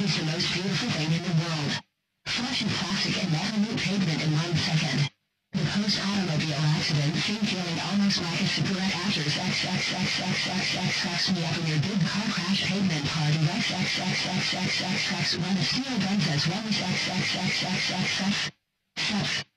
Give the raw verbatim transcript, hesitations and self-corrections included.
is the most beautiful thing in the world. Flush and plastic and metal new pavement in one second. The post-automobile accident scene feeling almost like a cigarette after's XXXXXX fucks me up in your big car crash pavement party XXXXXXX when the steel guns as well as XXXXXX.